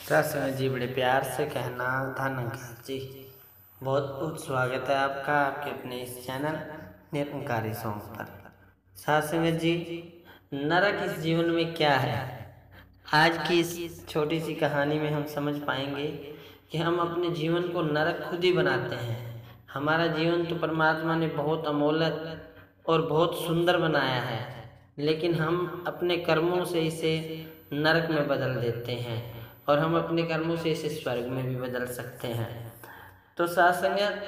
सत्संग जी बड़े प्यार से कहना धनंकार जी। बहुत बहुत स्वागत है आपका आपके अपने इस चैनल निरंकारी सॉन्ग पर। सत्संग जी, नरक इस जीवन में क्या है, आज की इस छोटी सी कहानी में हम समझ पाएंगे कि हम अपने जीवन को नरक खुद ही बनाते हैं। हमारा जीवन तो परमात्मा ने बहुत अमोलक और बहुत सुंदर बनाया है, लेकिन हम अपने कर्मों से इसे नरक में बदल देते हैं और हम अपने कर्मों से इसे स्वर्ग में भी बदल सकते हैं। तो सासंगत,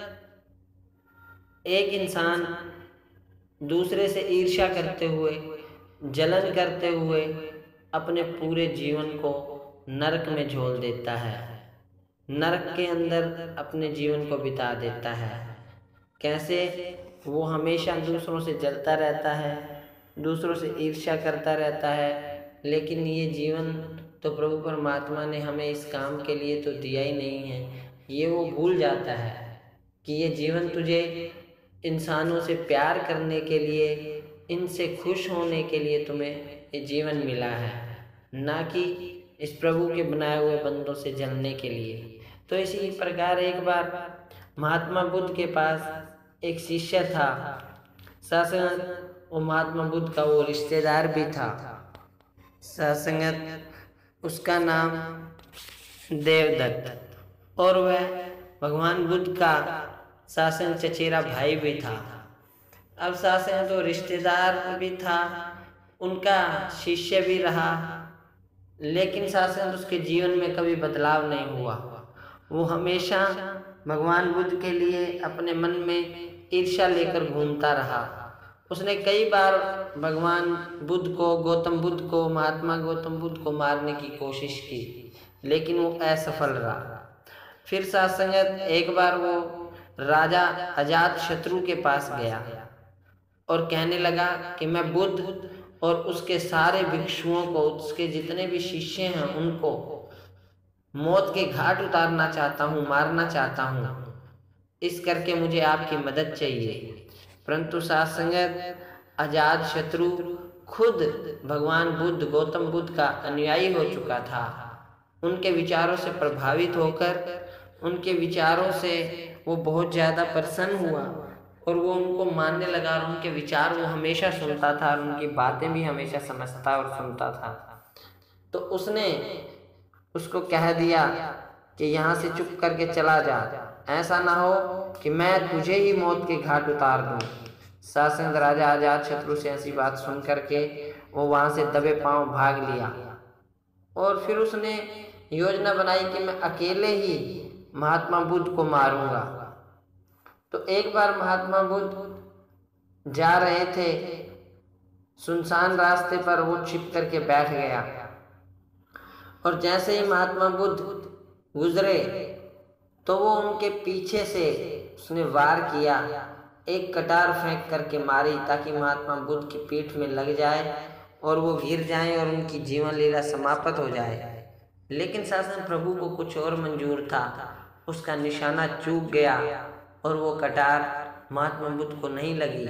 एक इंसान दूसरे से ईर्ष्या करते हुए, जलन करते हुए अपने पूरे जीवन को नरक में झोल देता है, नरक के अंदर अपने जीवन को बिता देता है। कैसे? वो हमेशा दूसरों से जलता रहता है, दूसरों से ईर्ष्या करता रहता है, लेकिन ये जीवन तो प्रभु परमात्मा ने हमें इस काम के लिए तो दिया ही नहीं है। ये वो भूल जाता है कि ये जीवन तुझे इंसानों से प्यार करने के लिए, इनसे खुश होने के लिए तुम्हें ये जीवन मिला है, ना कि इस प्रभु के बनाए हुए बंदों से जलने के लिए। तो इसी प्रकार एक बार महात्मा बुद्ध के पास एक शिष्य था। सत्संगत, वो महात्मा बुद्ध का वो रिश्तेदार भी था। सत्संगत, उसका नाम देवदत्त और वह भगवान बुद्ध का शासन चचेरा भाई भी था। अब शासन तो रिश्तेदार भी था, उनका शिष्य भी रहा, लेकिन शासन उसके जीवन में कभी बदलाव नहीं हुआ। वो हमेशा भगवान बुद्ध के लिए अपने मन में ईर्ष्या लेकर घूमता रहा। उसने कई बार भगवान बुद्ध को, गौतम बुद्ध को, महात्मा गौतम बुद्ध को मारने की कोशिश की, लेकिन वो असफल रहा। फिर सत्संगत, एक बार वो राजा अजातशत्रु के पास गया और कहने लगा कि मैं बुद्ध और उसके सारे भिक्षुओं को, उसके जितने भी शिष्य हैं, उनको मौत के घाट उतारना चाहता हूँ, मारना चाहता हूँ, इस करके मुझे आपकी मदद चाहिए। परंतु सत्संगत, अजातशत्रु खुद भगवान बुद्ध, गौतम बुद्ध का अनुयायी हो चुका था। उनके विचारों से प्रभावित होकर, उनके विचारों से वो बहुत ज़्यादा प्रसन्न हुआ और वो उनको मानने लगा और उनके विचार वो हमेशा सुनता था और उनकी बातें भी हमेशा समझता और सुनता था। तो उसने उसको कह दिया कि यहाँ से चुप करके चला जा, ऐसा ना हो कि मैं तुझे ही मौत के घाट उतार दूं। शासन राजा अजातशत्रु से ऐसी बात सुन करके वो वहाँ से दबे पांव भाग लिया और फिर उसने योजना बनाई कि मैं अकेले ही महात्मा बुद्ध को मारूंगा। तो एक बार महात्मा बुद्ध जा रहे थे, सुनसान रास्ते पर वो छिप करके बैठ गया और जैसे ही महात्मा बुद्ध गुजरे तो वो उनके पीछे से उसने वार किया, एक कटार फेंक करके मारी ताकि महात्मा बुद्ध की पीठ में लग जाए और वो गिर जाएं और उनकी जीवन लीला समाप्त हो जाए। लेकिन शासन प्रभु को कुछ और मंजूर था, उसका निशाना चूक गया और वो कटार महात्मा बुद्ध को नहीं लगी।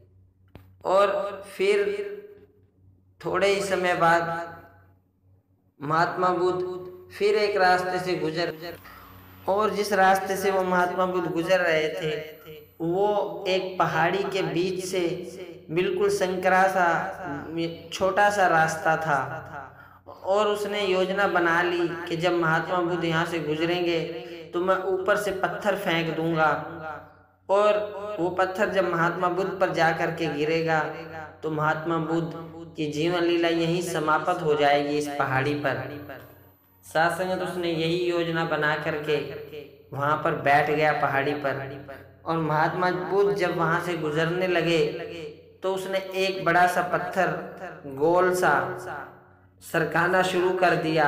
और फिर थोड़े ही समय बाद महात्मा बुद्ध फिर एक रास्ते से गुजर, और जिस रास्ते से वो महात्मा बुद्ध गुजर रहे थे वो एक पहाड़ी के बीच से बिल्कुल संकरा सा छोटा सा रास्ता था। और उसने योजना बना ली कि जब महात्मा बुद्ध यहाँ से गुजरेंगे तो मैं ऊपर से पत्थर फेंक दूंगा और वो पत्थर जब महात्मा बुद्ध पर जा कर के गिरेगा तो महात्मा बुद्ध की जीवन लीला यहीं समाप्त हो जाएगी इस पहाड़ी पर। सत्संगत, उसने यही योजना बना करके वहाँ पर बैठ गया पहाड़ी पर और महात्मा बुद्ध जब वहाँ से गुजरने लगे तो उसने एक बड़ा सा पत्थर गोल सा सरकाना शुरू कर दिया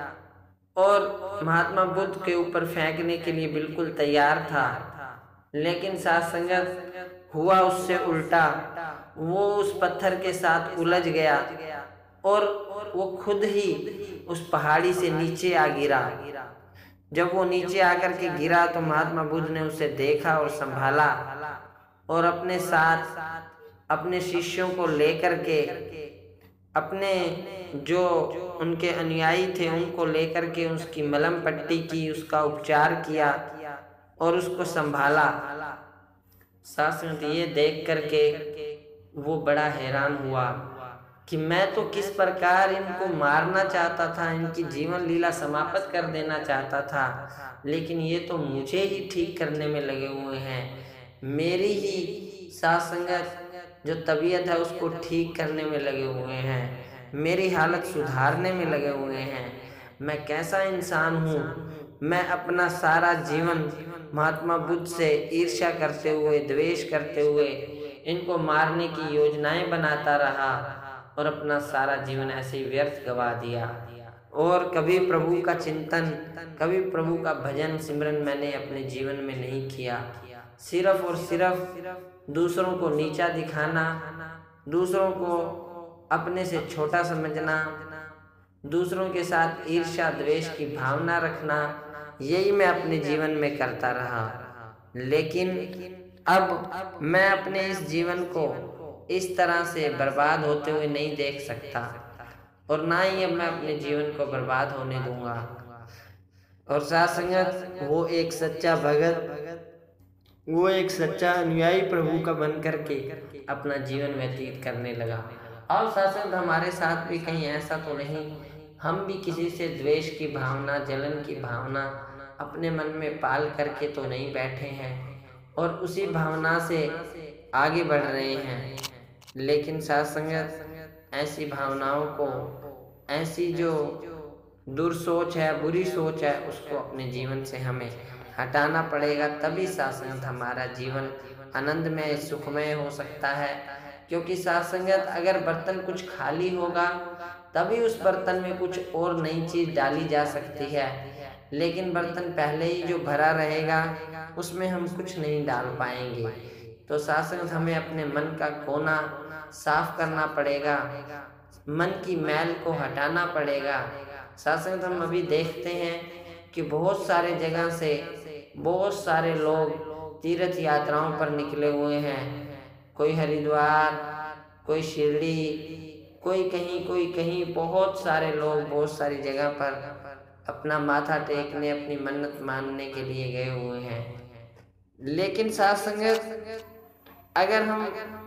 और महात्मा बुद्ध के ऊपर फेंकने के लिए बिल्कुल तैयार था। लेकिन सत्संगत, हुआ उससे उल्टा, वो उस पत्थर के साथ उलझ गया और वो खुद ही उस पहाड़ी से नीचे आ गिरा। जब वो नीचे आकर के गिरा तो महात्मा बुद्ध ने उसे देखा और संभाला और अपने साथ अपने शिष्यों को लेकर के, अपने जो उनके अनुयायी थे उनको लेकर के उसकी मलहम पट्टी की, उसका उपचार किया और उसको संभाला। साथ संगत ये देख करके वो बड़ा हैरान हुआ कि मैं तो किस प्रकार इनको मारना चाहता था, इनकी जीवन लीला समाप्त कर देना चाहता था, लेकिन ये तो मुझे ही ठीक करने में लगे हुए हैं। मेरी ही साथ संगत जो तबीयत है उसको ठीक करने में लगे हुए हैं, मेरी हालत सुधारने में लगे हुए हैं। मैं कैसा इंसान हूँ, मैं अपना सारा जीवन महात्मा बुद्ध से ईर्ष्या करते हुए, द्वेष करते हुए इनको मारने की योजनाएं बनाता रहा और अपना सारा जीवन ऐसे ही व्यर्थ गवा दिया। और कभी प्रभु का चिंतन, कभी प्रभु का भजन सिमरन मैंने अपने जीवन में नहीं किया। सिर्फ और सिर्फ दूसरों को नीचा दिखाना, दूसरों को अपने से छोटा समझना, दूसरों के साथ ईर्ष्या द्वेष की भावना रखना, यही मैं अपने जीवन में करता रहा। लेकिन अब मैं अपने इस जीवन को इस तरह से बर्बाद होते हुए नहीं देख सकता और ना ही अब मैं अपने जीवन को बर्बाद होने दूंगा। और साथ संगत वो एक सच्चा भगत, वो एक सच्चा अनुयायी प्रभु का बन करके अपना जीवन व्यतीत करने लगा। और साथ संगत हमारे साथ भी कहीं ऐसा तो नहीं, हम भी किसी से द्वेष की भावना, जलन की भावना अपने मन में पाल करके तो नहीं बैठे हैं और उसी भावना से आगे बढ़ रहे हैं। लेकिन साथ संगत ऐसी भावनाओं को, ऐसी जो दुर्सोच है, बुरी सोच है, उसको अपने जीवन से हमें हटाना पड़ेगा। तभी साथ संगत हमारा जीवन आनंदमय, सुखमय हो सकता है। क्योंकि साथ संगत अगर बर्तन कुछ खाली होगा तभी उस बर्तन में कुछ और नई चीज डाली जा सकती है, लेकिन बर्तन पहले ही जो भरा रहेगा उसमें हम कुछ नहीं डाल पाएंगे। तो साथ संगत हमें अपने मन का कोना साफ करना पड़ेगा, मन की मैल को हटाना पड़ेगा। साथ संगत हम अभी देखते हैं कि बहुत सारे जगह से बहुत सारे लोग तीर्थ यात्राओं पर निकले हुए हैं। कोई हरिद्वार, कोई शिरडी, कोई कहीं, बहुत सारे लोग बहुत सारी जगह पर अपना माथा टेकने, अपनी मन्नत मानने के लिए गए हुए हैं। लेकिन साथ संगत अगर हम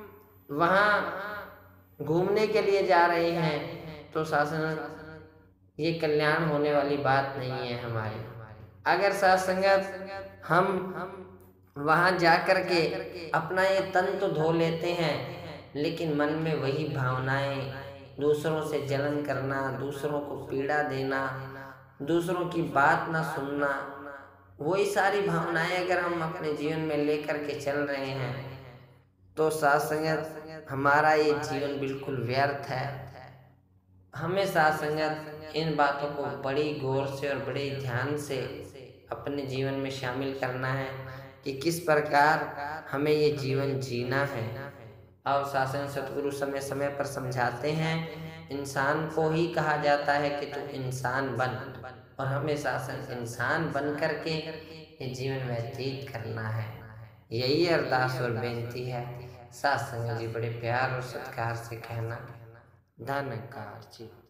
वहाँ घूमने के लिए जा रहे हैं तो साथ संगत ये कल्याण होने वाली बात नहीं है हमारी। अगर साथ संगत हम वहाँ जा कर के अपना ये तन तो धो लेते हैं, लेकिन मन में वही भावनाएं, दूसरों से जलन करना, दूसरों को पीड़ा देना, दूसरों की बात ना सुनना, वही सारी भावनाएं अगर हम अपने जीवन में लेकर के चल रहे हैं तो साथ संगत हमारा ये जीवन बिल्कुल व्यर्थ है। हमें साथ संगत इन बातों को बड़ी गौर से और बड़े ध्यान से अपने जीवन में शामिल करना है कि किस प्रकार हमें ये जीवन जीना है। और शासन सतगुरु समय समय पर समझाते हैं, इंसान को ही कहा जाता है कि तू इंसान बन, और हमें शासन इंसान बन करके ये जीवन व्यतीत करना है। यही अरदास और बेनती है। साथ संगत जी बड़े प्यार और सत्कार से कहना, धन्यकार जी।